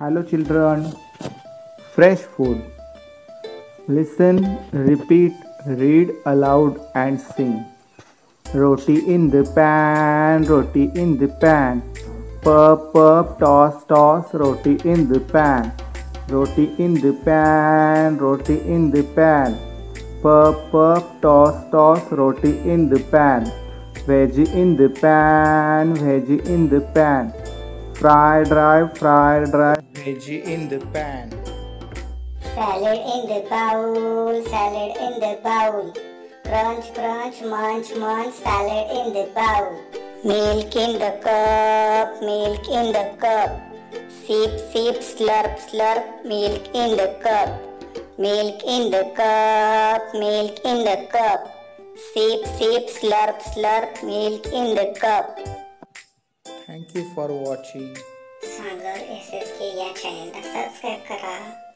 Hello children, fresh food. Listen, repeat, read aloud and sing. Roti in the pan, roti in the pan. Puff, puff, toss, toss, roti in the pan. Roti in the pan, roti in the pan. Puff, puff, toss, toss, roti in the pan. Veggie in the pan, veggie in the pan. Fry dry, veggie in the pan. Salad in the bowl, salad in the bowl. Crunch, crunch, munch, munch, salad in the bowl. Milk in the cup, milk in the cup. Sip, sip, slurp, slurp, milk in the cup. Milk in the cup, milk in the cup. Sip, sip, slurp, slurp, milk in the cup. Thank you for watching. Sagar SSK या चॅनेलला subscribe करा.